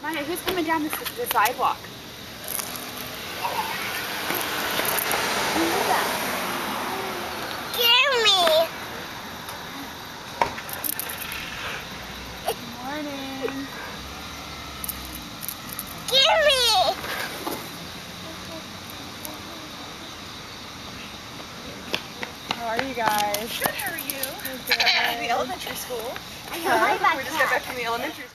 Maya, who's coming down the sidewalk? Who is that? Jeremy. Good morning. Jeremy. How are you guys? Good, how are you? Good. The elementary school. I know. We just got back from the elementary school.